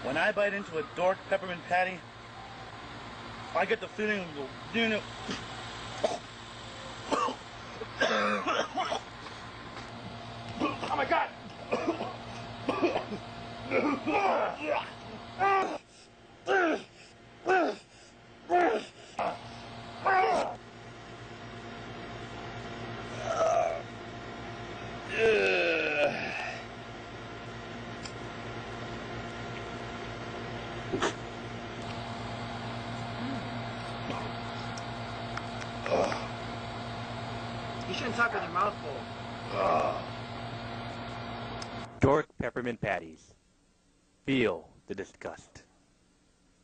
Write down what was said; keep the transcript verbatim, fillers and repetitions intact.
When I bite into a Dork peppermint patty, I get the feeling of doing it. Oh my God! You shouldn't talk with your mouth full. Dork peppermint patties. Feel the disgust.